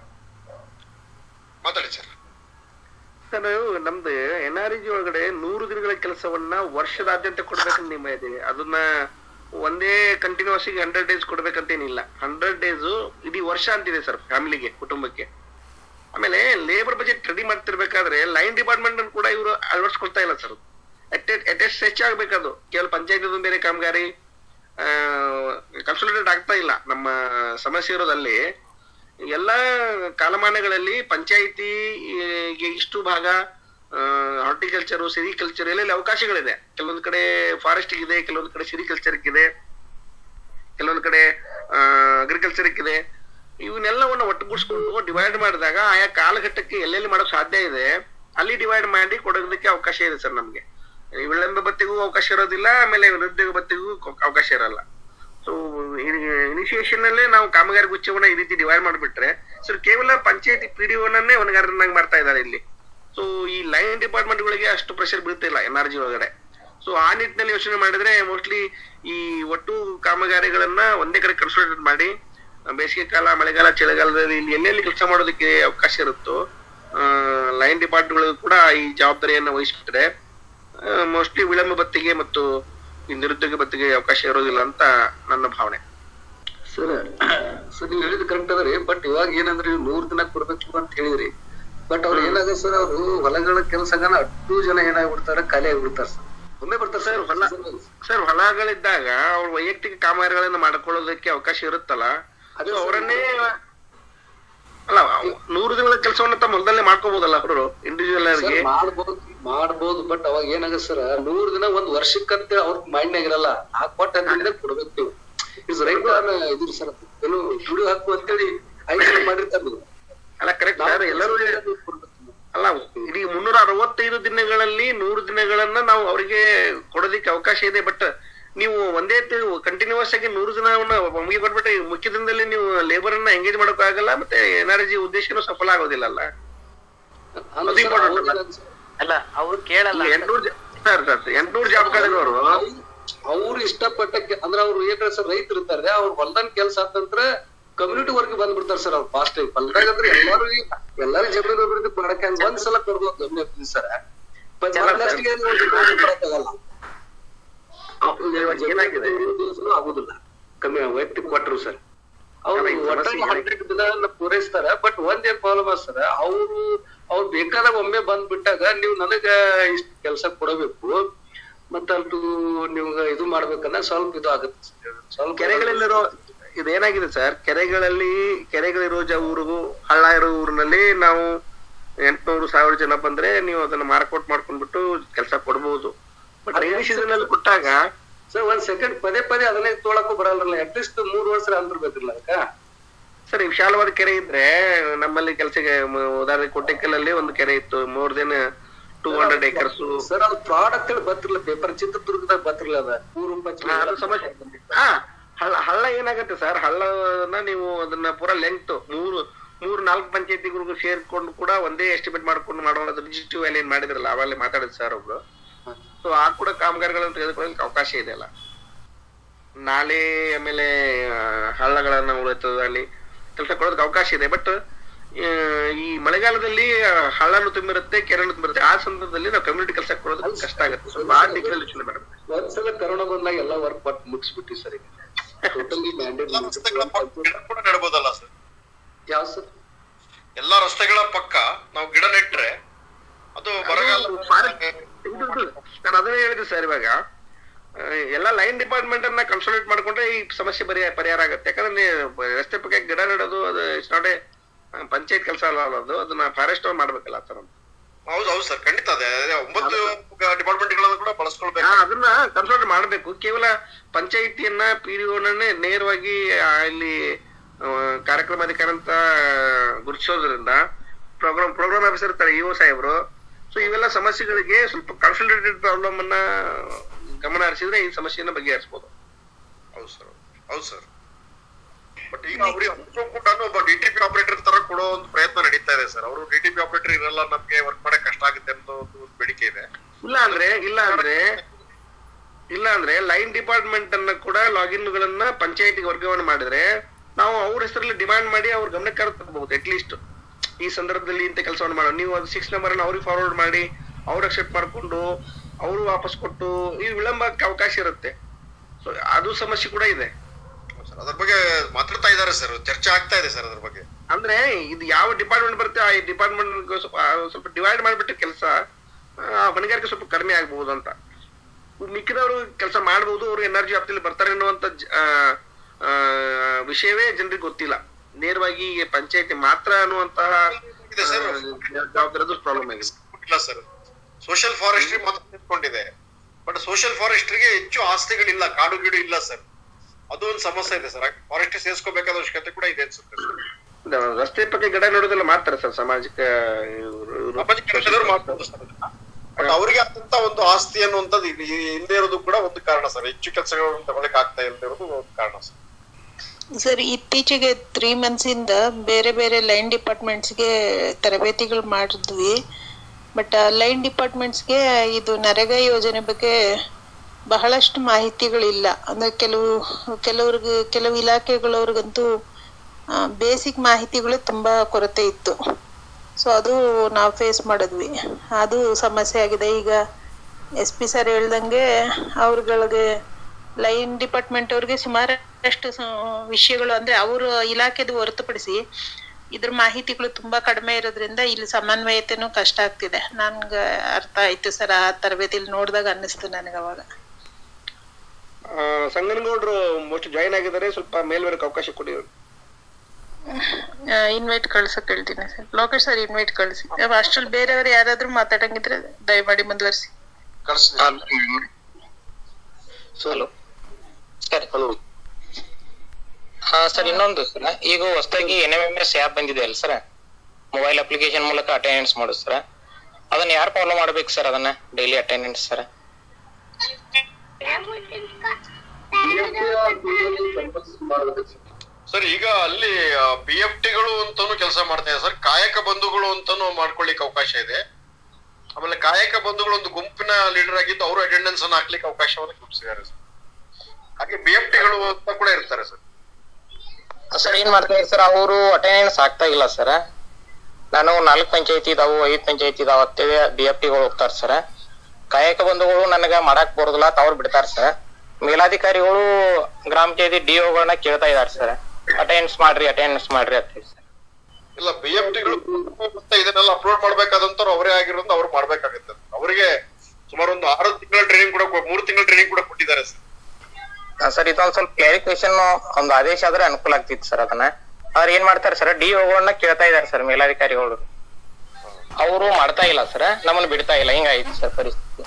ಮಾತಾಡಿ ಸರ್. ಸರ್, ನಮ್ದು NREG ಒಳಗಡೆ 100 ದಿನಗಳ ಕೆಲಸವನ್ನ ವರ್ಷದಾದ್ಯಂತ ಕೊಡ್ಬೇಕಂತ ನಿಮ್ಮ ಇದೆ. ಅದನ್ನ ಒಂದೇ ಕಂಟಿನ್ಯೂಸ್ 100 ಡೇಸ್ ಕೊಡ್ಬೇಕಂತೇನಿಲ್ಲ. 100 ಡೇಸ್ ಇಡೀ ವರ್ಷ ಅಂತಿದೆ ಸರ್ ಫ್ಯಾಮಿಲಿಗೆ, ಕುಟುಂಬಕ್ಕೆ. ಆಮೇಲೆ ಲೇಬರ್ ಬಜೆಟ್ ರೆಡಿ ಮಾಡ್ತಿರ್ಬೇಕಾದ್ರೆ ಲೈನ್ ಡಿಪಾರ್ಟ್ಮೆಂಟ್ ಕೂಡ ಇವರು ಅಳವಡಿಸ್ಕೊಳ್ತಾ ಇಲ್ಲ ಸರ್. ಅಟೆಸ್ಟ್ ಹೆಚ್ಚಾಗ್ಬೇಕದು. ಕೇವಲ ಪಂಚಾಯತ್ ಬೇರೆ ಕಾಮಗಾರಿ ಕನ್ಸಲ್ಟೇಟ್ ಆಗ್ತಾ ಇಲ್ಲ. ನಮ್ಮ ಸಮಸ್ಯೆ ಇರೋದಲ್ಲಿ ಎಲ್ಲಾ ಕಾಲಮಾನಗಳಲ್ಲಿ ಪಂಚಾಯಿತಿಗೆ ಇಷ್ಟು ಭಾಗ ಹಾರ್ಟಿಕಲ್ಚರ್, ಸಿರಿಕಲ್ಚರ್ ಎಲ್ಲೆಲ್ಲಿ ಅವಕಾಶಗಳಿದೆ. ಕೆಲವೊಂದು ಕಡೆ ಫಾರೆಸ್ಟ್ ಇದೆ, ಕೆಲವೊಂದು ಕಡೆ ಸಿರಿಕಲ್ಚರ್ ಇದೆ, ಕೆಲವೊಂದು ಕಡೆ ಅಗ್ರಿಕಲ್ಚರ್ ಇದೆ. ಇವನ್ನೆಲ್ಲವನ್ನ ಒಟ್ಟುಗೂಡಿಸ್ಕೊಂಡು ಡಿವೈಡ್ ಮಾಡಿದಾಗ ಆಯಾ ಕಾಲಘಟ್ಟಕ್ಕೆ ಎಲ್ಲೆಲ್ಲಿ ಮಾಡೋಕ್ ಸಾಧ್ಯ ಇದೆ ಅಲ್ಲಿ ಡಿವೈಡ್ ಮಾಡಿ ಕೊಡೋದಕ್ಕೆ ಅವಕಾಶ ಇದೆ ಸರ್. ನಮ್ಗೆ ವಿಳಂಬ ಭತ್ಯೆಗೂ ಅವಕಾಶ ಇರೋದಿಲ್ಲ, ಆಮೇಲೆ ನಿರುದ್ಯೋಗ ಭತ್ಯೆಗೂ ಅವಕಾಶ ಇರಲ್ಲ. ಸೊ ಇನಿಷಿಯೇಷನ್ ಅಲ್ಲೇ ನಾವು ಕಾಮಗಾರಿ ಗುಚ್ಛವನ್ನ ಈ ರೀತಿ ಡಿವೈಡ್ ಮಾಡಿಬಿಟ್ರೆ ಸರ್, ಕೇವಲ ಪಂಚಾಯತಿ PDOನನ್ನೇ ಹೊಣೆಗಾರನಾಗಿ ಮಾಡ್ತಾ ಇದ್ದಾರೆ ಇಲ್ಲಿ. ಸೊ ಈ ಲೈನ್ ಡಿಪಾರ್ಟ್ಮೆಂಟ್ ಗಳಿಗೆ ಅಷ್ಟು ಪ್ರೆಷರ್ ಬೀಳ್ತಿಲ್ಲ NRG ಒಳಗಡೆ. ಸೊ ಆ ನಿಟ್ಟಿನಲ್ಲಿ ಯೋಚನೆ ಮಾಡಿದ್ರೆ ಮೋಸ್ಟ್ಲಿ ಈ ಒಟ್ಟು ಕಾಮಗಾರಿಗಳನ್ನ ಒಂದೇ ಕಡೆ ಕನ್ಸಲ್ಟೇಟ್ ಮಾಡಿ ಬೇಸಿಗೆ ಕಾಲ, ಮಳೆಗಾಲ, ಚಳಿಗಾಲದಲ್ಲಿ ಇಲ್ಲಿ ಎಲ್ಲೆಲ್ಲಿ ಕೆಲಸ ಮಾಡೋದಕ್ಕೆ ಅವಕಾಶ ಇರುತ್ತೋ ಲೈನ್ ಡಿಪಾರ್ಟ್ಮೆಂಟ್ಗಳು ಕೂಡ ಈ ಜವಾಬ್ದಾರಿಯನ್ನ ವಹಿಸ್ಬಿಟ್ರೆ ಮೋಸ್ಟ್ಲಿ ವಿಳಂಬ ಭತ್ಯೆಗೆ ಮತ್ತು ಈ ನಿರುದ್ಯೋಗ ಭತ್ಯೆಗೆ ಅವಕಾಶ ಇರೋದಿಲ್ಲ ಅಂತ ನನ್ನ ಭಾವನೆ. ಸರ್ ನೀವು ಹೇಳಿದ್ ಕರೆಕ್ಟ್ ಅದರಿ. ಬಟ್ ಇವಾಗ ಏನಂದ್ರೆ 100 ದಿನ ಕೊಡ್ಬೇಕು ಅಂತ ಹೇಳಿದ್ರಿ. ಬಟ್ ಅವ್ರು ಏನಾಗ ಸರ್, ಅವರು ಹೊಲಗಳ ಕೆಲಸಗಾನ 10 ಜನ ಏನಾಗ್ಬಿಡ್ತಾರೆ, ಖಾಲಿ ಆಗ್ಬಿಡ್ತಾರೆ ಸರ್. ಒಮ್ಮೆ ಬರ್ತಾರೆ ಸರ್. ಹೊಲಗಳಿದ್ದಾಗ ಅವ್ರ ವೈಯಕ್ತಿಕ ಕಾಮಗಾರಿಗಳನ್ನ ಮಾಡ್ಕೊಳ್ಳೋದಕ್ಕೆ ಅವಕಾಶ ಇರುತ್ತಲ್ಲ, ಅದು ಅವರನ್ನೇ ಅಲ್ಲ 100 ದಿನಗಳ ಕೆಲಸವನ್ನ ತಮ್ಮ ಹೊಲದಲ್ಲೇ ಮಾಡ್ಕೋಬಹುದಲ್ಲ ಅವರು ಇಂಡಿವಿಜುವಲ್ ಆಗಿ ಮಾಡ್ಬೋದು. ಬಟ್ ಅವಾಗ ಏನಾಗುತ್ತೆ ಸರ್, 100 ದಿನ ಒಂದ್ ವರ್ಷಕ್ಕಂತ ಅವ್ರ ಮೈಂಡ್ನಾಗ ಇರಲ್ಲ. ಆ ಕೊಟ್ಟ ಕೊಡ್ಬೇಕು ನೀವು. ಇಸ್ ರೈಟ್ ಇದು ಸರ್, ಏನು ದುಡಿಯೋ ಹಕ್ಕು ಅಂತೇಳಿ 5 ಜನ ಮಾಡಿರ್ತಾರೆ. ಅಲ್ಲ ಕರೆಕ್ಟ್ ಸರ್. ಎಲ್ಲರೂ ಅಲ್ಲ, ಇಡೀ 365 ದಿನಗಳಲ್ಲಿ 100 ದಿನಗಳನ್ನ ನಾವು ಅವರಿಗೆ ಕೊಡೋದಿಕ್ಕೆ ಅವಕಾಶ ಇದೆ. ಬಟ್ ನೀವು ಒಂದೇ ಕಂಟಿನ್ಯೂಸ್ ಆಗಿ 100 ದಿನವನ್ನ ಮುಗಿ ಕೊಟ್ಬಿಟ್ರೆ ಮುಖ್ಯ ದಿನದಲ್ಲಿ ನೀವು ಲೇಬರ್ ಅನ್ನ ಎಂಗೇಜ್ ಮಾಡೋಕ್ಕಾಗಲ್ಲ, ಮತ್ತೆ NRG ಉದ್ದೇಶನೂ ಸಫಲ ಆಗೋದಿಲ್ಲ ಅಲ್ಲ. ಅಲ್ಲ ಅವ್ರು ಕೇಳಲ್ಲ. 800 ಜಾಬ್ ಕಾರ್ಡ್ಗಳವರು ಅವ್ರು ಇಷ್ಟಪಟ್ಟ ಅಂದ್ರೆ ಅವ್ರು ಏನ್ರ ಸರ್, ರೈತರು ಇರ್ತಾರೆ, ಅವ್ರ ಹೊಲ್ದನ್ ಕೆಲ್ಸ ಅಂತಂದ್ರೆ ಕಮ್ಯುನಿಟಿ ವರ್ಕ್ ಬಂದ್ಬಿಡ್ತಾರೆ ಸರ್. ಅವ್ರು ಫಾಸ್ಟ್ ಆಗಿ ಹೊಲ್ದಾಗ ಅಂದ್ರೆ ಎಲ್ಲಾರು ಜಮೀನು ಅಭಿವೃದ್ಧಿ ಮಾಡಕ್ಕೆ ಒಂದ್ಸಲ ಕೊಡ್ಬೋದು ಗಮನ ಸರ್. ಆಗುದಿಲ್ಲ, ಕಮ್ಮಿ ವೈಯಕ್ತಿಕ ಕೊಟ್ಟರು ಸರ್. ಅವ್ರು ಒಟ್ಟಾಗಿ 100 ದಿನ ಪೂರೈಸ್ತಾರ. ಬಟ್ ಒಂದೇನ್ ಪ್ರಾಬ್ಲಮ್ ಸರ್, ಅವ್ರು ಬೇಕಾದಾಗ ಒಮ್ಮೆ ಬಂದ್ಬಿಟ್ಟಾಗ ನೀವು ನನಗ ಇಷ್ಟು ಕೆಲಸ ಕೊಡಬೇಕು, ಮತ್ತಂತೂ ನೀವು ಇದು ಮಾಡ್ಬೇಕಂದ್ರೆ ಸ್ವಲ್ಪ ಇದು ಆಗುತ್ತೆ. ಸ್ವಲ್ಪ ಕೆರೆಗಳಲ್ಲಿರೋ ಇದೇನಾಗಿದೆ ಸರ್, ಕೆರೆಗಳಿರೋ ಊರಿಗೂ ಹಳ್ಳ ಇರೋ ಊರಿನಲ್ಲಿ ನಾವು 800-1000 ಜನ ಬಂದ್ರೆ ನೀವು ಅದನ್ನ ಮಾರ್ಕೌಟ್ ಮಾಡ್ಕೊಂಡ್ಬಿಟ್ಟು ಕೆಲಸ ಕೊಡ್ಬೋದು. ಬಟ್ ರೈನಿ ಸೀಸನ್ ಅಲ್ಲಿ ಕೊಟ್ಟಾಗ ಸರ್ ಒಂದ್ ಸೆಕೆಂಡ್ ಪದೇ ಅದನ್ನೇ ತೊಳಕ್ಕೂ ಬರಲ್ಲ. ಅಟ್ಲೀಸ್ಟ್ 3 ವರ್ಷ ಅಂತಿರ್ಬೇಕಿಲ್ಲ ಅದಕ್ಕ ಸರ್. ವಿಶಾಲವಾದ ಕೆರೆ ಇದ್ರೆ ನಮ್ಮಲ್ಲಿ ಕೆಲಸಕ್ಕೆ ಉದಾಹರಣೆ ಕೊಟ್ಟಿಕಲ್ಲಲ್ಲಿ ಒಂದು ಕೆರೆ ಇತ್ತು, ಮೋರ್ ದೆನ್ 200 acres ಸರ್. ಅದು ಫ್ರಾಡ್ ಅಂತ ಹೇಳಿ ಬರ್ತಿರ್ಲಿಲ್ಲ, ಪೇಪರ್ ಚಿತ್ರದುರ್ಗದಾಗ ಬರ್ತಿರ್ಲಿಲ್ಲ. ಅದ ಸಮಸ್ಯೆ. ಹಳ್ಳ ಏನಾಗುತ್ತೆ ಸರ್, ಹಳ್ಳನ ನೀವು ಅದನ್ನ ಪೂರಾ ಲೆಂತ್ 3-4 ಪಂಚಾಯತಿಗಳಿಗೂ ಸೇರ್ಕೊಂಡು ಕೂಡ ಒಂದೇ ಎಸ್ಟಿಮೇಟ್ ಮಾಡ್ಕೊಂಡು ಮಾಡೋದು ರಿಜಿಸ್ಟಿವ್ ವ್ಯಾಲಿ ಏನ್ ಮಾಡಿದ್ರಲ್ಲ ಅವಾಗಲೇ ಮಾತಾಡಿದ್ ಸರ್ ಒಬ್ರು. ಸೊ ಆ ಕೂಡ ಕಾಮಗಾರಿಗಳನ್ನ ತೆಗೆದುಕೊಳ್ಳೋಕೆ ಅವಕಾಶ ಇದೆ ಅಲ್ಲ. ನಾಲೆ ಆಮೇಲೆ ಹಳ್ಳಗಳನ್ನ ಉಳಿತದಲ್ಲಿ ಕೆಲಸ ಕೊಡೋದಕ್ಕೆ ಅವಕಾಶ ಇದೆ. ಬಟ್ ಈ ಮಳೆಗಾಲದಲ್ಲಿ ಹಳ್ಳನು ತುಂಬಿರುತ್ತೆ, ಕೆರೆನು ತುಂಬಿರುತ್ತೆ. ಆ ಸಂದರ್ಭದಲ್ಲಿ ನಾವು ಕಮ್ಯುನಿಟಿ ಕೆಲಸ ಕೊಡೋದಕ್ಕೆ ಕಷ್ಟ ಆಗುತ್ತೆ. ಸ್ವಲ್ಪ ಆ ದಿಕ್ಕಲ್ಲಿ ಯೋಚನೆ ಮಾಡಬೇಕು. ಒಂದ್ಸಲ ಕರೋನಾ ಬಂದಾಗ ಎಲ್ಲ ವರ್ಕ್ ಪಟ್ ಮುಗಿಸ್ಬಿಟ್ಟಿ ಸರ್. ಈಗ ಕೂಡ ನೆಡ್ಬೋದಲ್ಲ ಸರ್? ಯಾವ ಸರ್? ಎಲ್ಲಾ ರಸ್ತೆಗಳ ಪಕ್ಕ ನಾವು ಗಿಡ ನೆಟ್ರೆ ಅದು ಬರಗಾಲ. ನಾನು ಅದನ್ನೇ ಹೇಳಿದೆ ಸರ್. ಇವಾಗ ಎಲ್ಲ ಲೈನ್ ಡಿಪಾರ್ಟ್ಮೆಂಟ್ ಅನ್ನ ಕನ್ಸಲ್ಟೇಟ್ ಮಾಡ್ಕೊಂಡ್ರೆ ಈ ಸಮಸ್ಯೆ ಪರಿಹಾರ ಆಗುತ್ತೆ. ಯಾಕಂದ್ರೆ ರಸ್ತೆ ಪಕ್ಕ ಗಿಡ ನೆಡೋದು ಅದು ಇಟ್ಸ್ ನಾಟ್ ಎ ಪಂಚಾಯತ್ ಕೆಲಸ ಅಲ್ಲ, ಅದನ್ನ ಫಾರೆಸ್ಟ್ ಅವ್ರು ಮಾಡ್ಬೇಕಲ್ಲ ಆ ತರ. ಹೌದು ಸರ್, ಖಂಡಿತ ಅದೇ 9 ಡಿಪಾರ್ಟ್ಮೆಂಟ್ ಗಳನ್ನ ಕೂಡ ಬಳಸ್ಕೊಳ್ಬೇಕು. ಅದನ್ನ ಕನ್ಸಲ್ಟ್ ಮಾಡ್ಬೇಕು. ಕೇವಲ ಪಂಚಾಯಿತಿಯನ್ನ PDOನನ್ನೇ ನೇರವಾಗಿ ಇಲ್ಲಿ ಕಾರ್ಯಕ್ರಮಾಧಿಕಾರಿ ಅಂತ ಗುರುತಿಸೋದ್ರಿಂದ ಪ್ರೋಗ್ರಾಮ್ ಆಫೀಸರ್ ಇರ್ತಾರೆ ಇಒ ಸಾಹೇಬ್ರು. ಸೊ ಇವೆಲ್ಲ ಸಮಸ್ಯೆಗಳಿಗೆ ಸ್ವಲ್ಪ ಕಾನ್ಸಂಟ್ರೇಟೆಡ್ ಪ್ರಾಬ್ಲಮ್ ಅನ್ನ ಗಮನ ಹರಿಸಿದ್ರೆ ಈ ಸಮಸ್ಯೆಯನ್ನ ಬಗೆಹರಿಸಬಹುದು. ಹೌದು ಸರ್. ಬಟ್ ಈಗ ಅವ್ರಿಗೆ ಕೂಡ ಒಬ್ಬ ಡಿಟಿಪಿ ಆಪರೇಟರ್ ತರ ಕೊಡೋ ಒಂದು ಪ್ರಯತ್ನ ನಡೀತಾ ಇದೆ ಸರ್. ಅವರು ಡಿಟಿಪಿ ಆಪರೇಟರ್ ಇರಲ್ಲ, ನಮ್ಗೆ ವರ್ಕ್ ಮಾಡಕ್ ಕಷ್ಟ ಆಗುತ್ತೆ ಅನ್ನೋ ಒಂದು ಬೇಡಿಕೆ ಇದೆ. ಇಲ್ಲ ಅಂದ್ರೆ ಲೈನ್ ಡಿಪಾರ್ಟ್ಮೆಂಟ್ ಅನ್ನ ಕೂಡ ಲಾಗಿನ್ ಗಳನ್ನ ಪಂಚಾಯತಿಗೆ ವರ್ಗಾವಣೆ ಮಾಡಿದ್ರೆ ನಾವು ಅವ್ರ ಹೆಸರಲ್ಲಿ ಡಿಮಾಂಡ್ ಮಾಡಿ ಅವ್ರ ಗಮನಕ್ಕೆ ತರಬಹುದು. ಅಟ್ ಲೀಸ್ಟ್ ಈ ಸಂದರ್ಭದಲ್ಲಿ ಇಂತ ಕೆಲಸವನ್ನು ಮಾಡೋ, ನೀವು ಅದು 6 ನಂಬರ್ ಅನ್ನ ಅವ್ರಿಗೆ ಫಾರ್ವರ್ಡ್ ಮಾಡಿ ಅವ್ರು ಅಕ್ಸೆಪ್ಟ್ ಮಾಡ್ಕೊಂಡು ಅವರು ವಾಪಸ್ ಕೊಟ್ಟು ಈ ವಿಳಂಬಕ್ಕೆ ಅವಕಾಶ ಇರುತ್ತೆ. ಸೊ ಅದು ಸಮಸ್ಯೆ ಕೂಡ ಇದೆ. ಅದ್ರ ಬಗ್ಗೆ ಮಾತಾಡ್ತಾ ಇದಾರೆ ಸರ್, ಚರ್ಚೆ ಆಗ್ತಾ ಇದೆ ಸರ್ ಅದ್ರ ಬಗ್ಗೆ. ಅಂದ್ರೆ ಇದು ಯಾವ ಡಿಪಾರ್ಟ್ಮೆಂಟ್ ಬರುತ್ತೆ ಆ ಡಿಪಾರ್ಟ್ಮೆಂಟ್ ಸ್ವಲ್ಪ ಡಿವೈಡ್ ಮಾಡ್ಬಿಟ್ಟು ಕೆಲಸ ಹೊಣೆಗಾರಿಕೆ ಸ್ವಲ್ಪ ಕಡಿಮೆ ಆಗ್ಬಹುದು ಅಂತ. ಮಿಕ್ಕಿದವರು ಕೆಲಸ ಮಾಡಬಹುದು, ಅವರು ಎನರ್ಜಿ ವ್ಯಾಪ್ತಿಯಲ್ಲಿ ಬರ್ತಾರೆ ಅನ್ನುವಂತ ವಿಷಯವೇ ಜನರಿಗೆ ಗೊತ್ತಿಲ್ಲ. ನೇರವಾಗಿ ಪಂಚಾಯತಿ ಮಾತ್ರ ಅನ್ನುವಂತಹ ಪ್ರಾಬ್ಲಮ್ ಇಲ್ಲ ಸರ್. ಸೋಷಿಯಲ್ ಫಾರೆಸ್ಟ್ರಿ ಮಾತ್ರ ನಿಂತ್ಕೊಂಡಿದೆ, ಬಟ್ ಸೋಷಿಯಲ್ ಫಾರೆಸ್ಟ್ರಿಗೆ ಹೆಚ್ಚು ಆಸ್ತಿಗಳಿಲ್ಲ, ಕಾಡು ಗಿಡು ಇಲ್ಲ ಸರ್. ಅದು ಒಂದು ಸಮಸ್ಯೆ ಇದೆ ಸರ್. ಫಾರೆಸ್ಟ್ ಸೇರಿಸ್ಕೋಬೇಕಾದ ಅವಶ್ಯಕತೆ ಕೂಡ ಇದೆ ಅನ್ಸುತ್ತೆ ಸರ್. ರಸ್ತೆ ಪಕ್ಕ ಗಿಡ ನೋಡೋದೆಲ್ಲ ಮಾಡ್ತಾರೆ ಸರ್, ಸಾಮಾಜಿಕ ಮಾಡ್ತಾರೆ ಸರ್. ಬಟ್ ಅವ್ರಿಗೆ ಆದಂತ ಒಂದು ಆಸ್ತಿ ಅನ್ನುವಂಥದ್ದು ಇಲ್ಲದೆ ಇರೋದು ಕೂಡ ಒಂದು ಕಾರಣ ಸರ್. ಹೆಚ್ಚು ಕೆಲಸಗಳನ್ನು ತಗೊಳಕ್ ಆಗ್ತಾ ಇಲ್ಲದೆ ಇರೋದು ಒಂದು ಕಾರಣ ಸರ್. ಸರ್ ಇತ್ತೀಚೆಗೆ 3 months ಇಂದ ಬೇರೆ ಬೇರೆ ಲೈನ್ ಡಿಪಾರ್ಟ್ಮೆಂಟ್ಸ್ಗೆ ತರಬೇತಿಗಳು ಮಾಡಿದ್ವಿ. ಬಟ್ ಲೈನ್ ಡಿಪಾರ್ಟ್ಮೆಂಟ್ಸ್ಗೆ ಇದು ನರೇಗಾ ಯೋಜನೆ ಬಗ್ಗೆ ಬಹಳಷ್ಟು ಮಾಹಿತಿಗಳಿಲ್ಲ. ಅಂದ್ರೆ ಕೆಲವು ಇಲಾಖೆಗಳವ್ರಿಗಂತೂ ಬೇಸಿಕ್ ಮಾಹಿತಿಗಳು ತುಂಬಾ ಕೊರತೆ ಇತ್ತು. ಸೊ ಅದು ನಾವು ಫೇಸ್ ಮಾಡಿದ್ವಿ, ಅದು ಸಮಸ್ಯೆ ಆಗಿದೆ. ಈಗ SP ಸರ್ ಹೇಳ್ದಂಗೆ ಅವ್ರಗಳಿಗೆ ಲೈನ್ ಡಿಪಾರ್ಟ್ಮೆಂಟ್ ಅವ್ರಿಗೆ ಸುಮಾರಷ್ಟು ವಿಷಯಗಳು ಅಂದ್ರೆ ಅವ್ರ ಇಲಾಖೆದು ಹೊರತುಪಡಿಸಿ ಇದ್ರ ಮಾಹಿತಿಗಳು ತುಂಬಾ ಕಡಿಮೆ ಇರೋದ್ರಿಂದ ಇಲ್ಲಿ ಸಮನ್ವಯತೆನೂ ಕಷ್ಟ ಆಗ್ತಿದೆ. ನನ್ಗೆ ಅರ್ಥ ಆಯ್ತು ಸರ್, ಆ ತರಬೇತಿಲಿ ನೋಡಿದಾಗ ಅನ್ನಿಸ್ತು ನನಗೆ ಅವಾಗ. ಸಂಗನಗೌಡ್ರು ಮೋಸ್ಟ್ ಜಾಯಿನ್ ಆಗಿದ್ದಾರೆ, ಸ್ವಲ್ಪ ಮೇಲ್ವರೆಗೆ ಅವಕಾಶ ಕೊಡಿ. ಇನ್ವೈಟ್ ಕಳ್ಸಕ್ ಹೇಳ್ತೀನಿ ಸರ್. ಲೋಕೇಶ್ ಸರ್ ಇನ್ವೈಟ್ ಕಳ್ಸಿ. ಅಷ್ಟ್ರಲ್ಲಿ ಬೇರೆಯವ್ರು ಯಾರಾದ್ರೂ ಮಾತಾಡಂಗಿದ್ರೆ ದಯಮಾಡಿ ಮುಂದುವರಿಸಿ. ಸರ್ ಇನ್ನೊಂದು ಸರ್, ಈಗ ಹೊಸದಾಗಿ NMMS ಆ್ಯಪ್ ಬಂದಿದೆ ಅಲ್ಲ ಸರ್, ಮೊಬೈಲ್ ಅಪ್ಲಿಕೇಶನ್ ಮೂಲಕ ಅಟೆಂಡೆನ್ಸ್ ಮಾಡೋದು ಸರ್. ಅದನ್ನ ಯಾರು ಫಾಲೋ ಮಾಡ್ಬೇಕು ಸರ್? ಅದನ್ನ ಡೈಲಿ ಅಟೆಂಡೆನ್ಸ್ ಸರ್. ಸರ್ ಈಗ ಅಲ್ಲಿ PFTಗಳು ಅಂತಾನು ಕೆಲಸ ಮಾಡ್ತಾ ಇದೆ ಸರ್. ಕಾಯಕ ಬಂಧುಗಳು ಅಂತಾನು ಮಾಡ್ಕೊಳ್ಳಿಕ್ಕೆ ಅವಕಾಶ ಇದೆ. ಆಮೇಲೆ ಕಾಯಕ ಬಂಧುಗಳು ಒಂದು ಗುಂಪಿನ ಲೀಡರ್ ಆಗಿದ್ದು ಅವರು ಅಟೆಂಡೆನ್ಸ್ ಅನ್ನು ಹಾಕ್ಲಿಕ್ಕೆ ಅವಕಾಶವನ್ನು ಕಲ್ಪಿಸಿದ್ದಾರೆ ಸರ್. ಹಾಗೆ BFTಗಳು ಅಂತ ಕೂಡ ಇರ್ತಾರೆ ಸರ್. ಸರ್ ಏನ್ ಮಾಡ್ತಾರೆ ಸರ್, ಅವರು ಅಟೆಂಡೆನ್ಸ್ ಆಗ್ತಾ ಇಲ್ಲ ಸರ್. ನಾನು 4 ಪಂಚಾಯತಿ ಇದಾವು, 5 ಪಂಚಾಯತಿ ಇದಾವ ಅಂತೇಳಿ BFTಗಳು ಹೋಗ್ತಾರ ಸರ್. ಕಾಯಕ ಬಂಧುಗಳು ನನಗ ಮಾಡಕ್ ಬರೋದಿಲ್ಲ ಅಂತ ಅವ್ರು ಬಿಡ್ತಾರ ಸರ್. ಮೇಲಾಧಿಕಾರಿಗಳು ಗ್ರಾಮ ಪಂಚಾಯತಿ DOಗಳನ್ನ ಕೇಳ್ತಾ ಇದಾರೆ ಸರ್, ಅಟೆಂಡೆನ್ಸ್ ಮಾಡ್ರಿ ಅಂತ ಸರ್. ಇಲ್ಲ BFTಗಳು ಇದನ್ನೆಲ್ಲ ಅಪ್ಲೋಡ್ ಮಾಡ್ಬೇಕಾದಂತವ್ರು ಅವರೇ ಆಗಿರೋದು ಅವ್ರು ಮಾಡ್ಬೇಕಾಗುತ್ತೆ. ಅವರಿಗೆ ಸುಮಾರು ಒಂದು 6 ತಿಂಗಳ ಟ್ರೈನಿಂಗ್ ಕೂಡ 3 ತಿಂಗಳ ಟ್ರೈನಿಂಗ್ ಕೂಡ ಕೊಟ್ಟಿದ್ದಾರೆ ಸರ್. ಸರ್ ಇದೊಂದ್ ಸ್ವಲ್ಪ ಕ್ಲಾರಿಫಿಕೇಶನ್ ಒಂದು ಆದೇಶ ಆದ್ರೆ ಅನುಕೂಲ ಆಗ್ತಿತ್ತು ಸರ್. ಅದನ್ನ ಅವ್ರ ಏನ್ ಮಾಡ್ತಾರೆ ಸರ್, DOಗಳನ್ನ ಕೇಳ್ತಾ ಇದಾರೆ ಸರ್ ಮೇಲಾಧಿಕಾರಿಗಳು, ಅವರು ಮಾಡ್ತಾ ಇಲ್ಲ ಸರ್, ನಮ್ಮನ್ನ ಬಿಡ್ತಾ ಇಲ್ಲ. ಹಿಂಗಾಯ್ತು ಸರ್ ಪರಿಸ್ಥಿತಿ.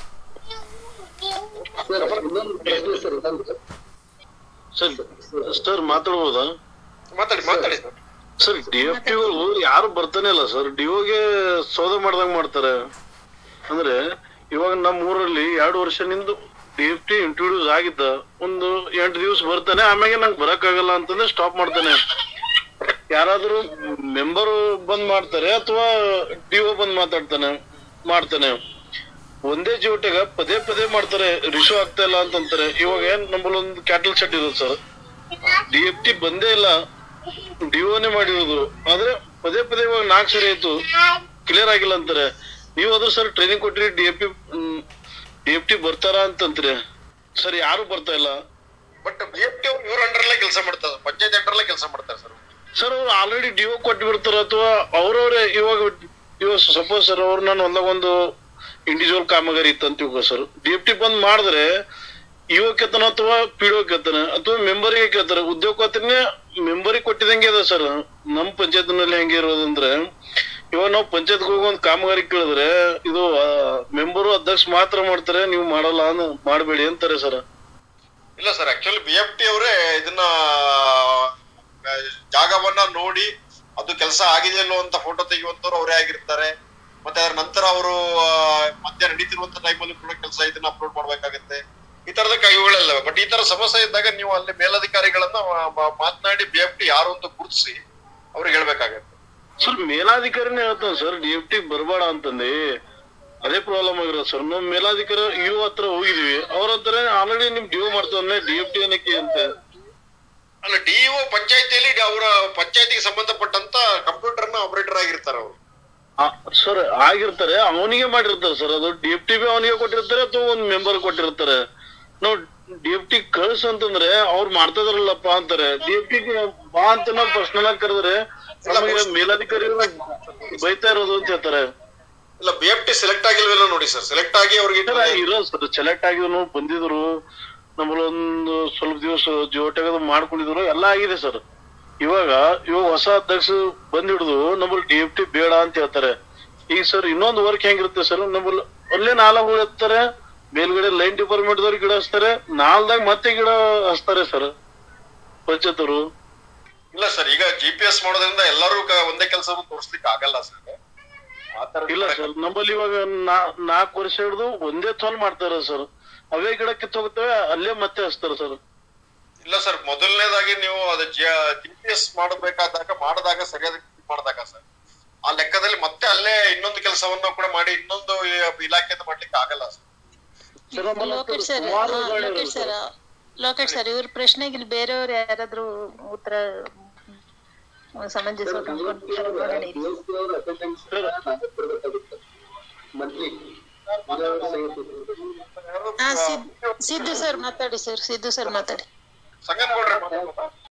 ಸರ್ ಮಾತಾಡ್ಬೋದಾ? ಮಾತಾಡಿ ಸರ್. DFTಗಳು ಯಾರು ಬರ್ತಾನೆ ಇಲ್ಲ ಸರ್. DOಗೆ ಸೋದ ಮಾಡ್ದಂಗ್ ಮಾಡ್ತಾರೆ. ಅಂದ್ರೆ ಇವಾಗ ನಮ್ಮ ಊರಲ್ಲಿ 2 ವರ್ಷದಿಂದ DFT ಇಂಟ್ರೊಡ್ಯೂಸ್ ಆಗಿದ್ದ, ಒಂದು 8 ದಿವಸ ಬರ್ತಾನೆ, ಆಮೇಲೆ ನಂಗೆ ಬರಕ್ ಆಗಲ್ಲ ಅಂತಂದ್ರೆ ಸ್ಟಾಪ್ ಮಾಡ್ತಾನೆ. ಯಾರಾದ್ರೂ ಮೆಂಬರ್ ಬಂದ್ ಮಾಡ್ತಾರೆ ಅಥವಾ DO ಬಂದ್ ಮಾಡ್ತಾನೆ. ಒಂದೇ ಜೀವಟೆಗ ಪದೇ ಮಾಡ್ತಾರೆ, ರಿಶ್ಯೂ ಆಗ್ತಾ ಇಲ್ಲ ಅಂತಂತಾರೆ. ಇವಾಗ ಏನ್ ನಮ್ಮಲ್ಲಿ ಒಂದು ಕ್ಯಾಟಲ್ ಶೆಡ್ ಇರೋದು ಸರ್, DFT ಬಂದೇ ಇಲ್ಲ, DOನೇ ಮಾಡಿರೋದು. ಆದ್ರೆ ಪದೇ ಇವಾಗ 4 ಸರಿ ಆಯ್ತು, ಕ್ಲಿಯರ್ ಆಗಿಲ್ಲ ಅಂತಾರೆ. ನೀವು ಅದ್ರ ಸರ್ ಟ್ರೈನಿಂಗ್ ಕೊಟ್ರಿ, DFT ಬರ್ತಾರ ಅಂತಂದ್ರೆ ಸರ್ ಯಾರು ಬರ್ತಾ ಇಲ್ಲ. ಬಟ್ BFT ಇವ್ರ ಅಂಡರ್ಲೇ ಕೆಲಸ ಮಾಡ್ತಾರೆ, ಪಂಚಾಯತ್ ಅಂಡರ್ಲೇ ಕೆಲಸ ಮಾಡ್ತಾರೆ ಸರ್. ಸರ್ ಅವ್ರು ಆಲ್ರೆಡಿ DO ಕೊಟ್ಟು ಬಿಡ್ತಾರ, ಅಥವಾ ಅವ್ರವ್ರೆ ಇವಾಗ ಸಪೋಸ್ ಸರ್ ಅವ್ರು ನಾನು ಒಂದಾಗೊಂದು ಇಂಡಿವಿಜುವಲ್ ಕಾಮಗಾರಿ ಇತ್ತಂತ ಸರ್, DFT ಬಂದ್ ಮಾಡಿದ್ರೆ ಇವಾಗ ಕೇಳ್ತಾನ ಅಥವಾ PDO ಕೇಳ್ತಾನೆ ಅಥವಾ ಮೆಂಬರಿಗೆ ಕೇಳ್ತಾರೆ. ಉದ್ಯೋಗ ಖಾತ್ರಿನೇ ಮೆಂಬರಿಗೆ ಕೊಟ್ಟಿದಂಗೆ ಅದ ಸರ್. ನಮ್ ಪಂಚಾಯತ್ ನಲ್ಲಿ ಹೆಂಗೆ ಇರೋದಂದ್ರೆ, ಇವಾಗ ನಾವು ಪಂಚಾಯತ್ಗೆ ಹೋಗಿ ಒಂದು ಕಾಮಗಾರಿ ಕೇಳಿದ್ರೆ ಇದು ಮೆಂಬರು ಅಧ್ಯಕ್ಷ ಮಾತ್ರ ಮಾಡ್ತಾರೆ, ನೀವು ಮಾಡಲ್ಲ ಮಾಡಬೇಡಿ ಅಂತಾರೆ ಸರ್. ಇಲ್ಲ ಸರ್, ಆಕ್ಚುಲಿ BFT ಅವರೇ ಇದನ್ನ ಜಾಗವನ್ನ ನೋಡಿ ಅದು ಕೆಲಸ ಆಗಿದೆಯಲ್ಲೋ ಅಂತ ಫೋಟೋ ತೆಗೆಯುವಂತವ್ರು ಅವರೇ ಆಗಿರ್ತಾರೆ. ಮತ್ತೆ ಅದ್ರ ನಂತರ ಅವರು ಮಧ್ಯ ನಡೀತಿರುವಂತ ಟೈಮಲ್ಲಿ ಕೂಡ ಕೆಲಸ ಇದನ್ನ ಅಪ್ಲೋಡ್ ಮಾಡ್ಬೇಕಾಗತ್ತೆ. ಈ ತರದ ಇವುಗಳೆಲ್ಲ. ಬಟ್ ಈ ತರ ಸಮಸ್ಯೆ ಇದ್ದಾಗ ನೀವು ಅಲ್ಲಿ ಮೇಲಧಿಕಾರಿಗಳನ್ನ ಮಾತನಾಡಿ BFT ಯಾರು ಅಂತ ಗುರುತಿಸಿ ಅವ್ರಿಗೆ ಹೇಳ್ಬೇಕಾಗತ್ತೆ. ಸರ್ ಮೇಲಾಧಿಕಾರಿನೇ ಹೇಳ್ತಾನೆ ಸರ್ DFT ಬರ್ಬೇಡ ಅಂತಂದು. ಅದೇ ಪ್ರಾಬ್ಲಮ್ ಆಗಿರೋದು ಸರ್. ನಾವು ಮೇಲಾಧಿಕಾರಿ ಇವ್ ಹತ್ರ ಹೋಗಿದ್ವಿ, ಅವ್ರ ಹತ್ರ ಆಲ್ರೆಡಿ ನಿಮ್ ಡಿಒ ಮಾಡ್ತಾನೆ DFT ಏನಕ್ಕೆ ಅಂತ. ಅಲ್ಲ, DO ಪಂಚಾಯತಿಯಲ್ಲಿ ಅವರ ಪಂಚಾಯತಿಗೆ ಸಂಬಂಧಪಟ್ಟಂತ ಕಂಪ್ಯೂಟರ್ ನ ಆಪರೇಟರ್ ಆಗಿರ್ತಾರೆ ಅವರು. ಸರ್ ಆಗಿರ್ತಾರೆ, ಅವನಿಗೆ ಮಾಡಿರ್ತಾರೆ ಸರ್. ಅದು DFT ಬಿ ಅವನಿಗೆ ಕೊಟ್ಟಿರ್ತಾರೆ ಅಥವಾ ಒಂದ್ ಮೆಂಬರ್ ಕೊಟ್ಟಿರ್ತಾರೆ. ನಾವು DFT ಕಳ್ಸ ಅಂತಂದ್ರೆ ಅವ್ರು ಮಾಡ್ತಾ ಇದಾರಲ್ಲಪ್ಪ ಅಂತಾರೆ. DFT ಬಾ ಅಂತ ನಾವು ಪರ್ಸನಲ್ ಆಗಿ ಕರೆದ್ರೆ ನಮಗೆ ಮೇಲಾಧಿಕಾರಿ ಬೈತಾ ಇರೋದು ಅಂತ ಹೇಳ್ತಾರೆ. ಇಲ್ಲ, BFT ಸೆಲೆಕ್ಟ್ ಆಗಿಲ್ವಲ್ಲ ನೋಡಿ ಸರ್. ಸೆಲೆಕ್ಟ್ ಆಗಿ ಅವ್ರಿಗೆ ಇರೋದು ಸರ್. ಸೆಲೆಕ್ಟ್ ಆಗಿದ್ರು ಬಂದಿದ್ರು, ನಮ್ಮಲ್ಲಿ ಒಂದು ಸ್ವಲ್ಪ ದಿವಸ ಜೋಟಾಗ ಮಾಡ್ಕೊಂಡಿದ್ರು, ಎಲ್ಲ ಆಗಿದೆ ಸರ್. ಇವಾಗ ಹೊಸ ಅಧ್ಯಕ್ಷ ಬಂದಿಡ್ದು ನಮ್ಮಲ್ಲಿ DFT ಬೇಡ ಅಂತ ಹೇಳ್ತಾರೆ. ಈಗ ಸರ್ ಇನ್ನೊಂದು ವರ್ಕ್ ಹೆಂಗಿರುತ್ತೆ ಸರ್, ನಮ್ಮಲ್ಲಿ ಅಲ್ಲೇ ನಾಲ್ಕು ಹಚ್ತಾರೆ, ಮೇಲ್ಗಡೆ ಲೈನ್ ಡಿಪಾರ್ಟ್ಮೆಂಟ್ ದವ್ರು ಗಿಡ ಹಚ್ತಾರೆ, ನಾಲ್ದಾಗ ಮತ್ತೆ ಗಿಡ ಹಚ್ತಾರೆ ಸರ್ ಪಂಚಾಯತರು. ಇಲ್ಲ ಸರ್, ಈಗ GPS ಮಾಡೋದ್ರಿಂದ ಎಲ್ಲರೂ ಒಂದೇ ಕೆಲಸ ತೋರಿಸ್ಲಿಕ್ಕೆ ಆಗಲ್ಲ ಸರ್. ಇಲ್ಲ ಸರ್, ನಮ್ಮಲ್ಲಿ ಇವಾಗ 4 ವರ್ಷ ಹಿಡಿದು ಒಂದೇ ಥೋಲ್ ಮಾಡ್ತಾರ ಸರ್. ಅವೇ ಗಿಡ ಕಿತ್ತು ಹೋಗ್ತವೆ, ಅಲ್ಲೇ ಮತ್ತೆ ಹಚ್ತಾರ ಸರ್. ಇಲ್ಲ ಸರ್, ಮೊದಲನೇದಾಗಿ ನೀವು ಅದು GPS ಮಾಡಿದಾಗ ಸರಿಯಾದ ಮಾಡಿದಾಗ ಸರ್, ಆ ಲೆಕ್ಕದಲ್ಲಿ ಮತ್ತೆ ಅಲ್ಲೇ ಇನ್ನೊಂದು ಕೆಲಸವನ್ನ ಕೂಡ ಮಾಡಿ ಇನ್ನೊಂದು ಇಲಾಖೆಯಿಂದ ಮಾಡ್ಲಿಕ್ಕೆ ಆಗಲ್ಲ ಸರ್. ಲೋಕೇಶ್ ಸರ್ ಇವ್ರ ಪ್ರಶ್ನೆಗೆ ಇಲ್ಲಿ ಬೇರೆಯವ್ರು ಯಾರಾದ್ರೂ ಉತ್ತರ ಸಮಂಜಸ ಸಿದ್ದು ಸರ್ ಮಾತಾಡಿ. ಸಂಗನಗೌಡ್ರೆ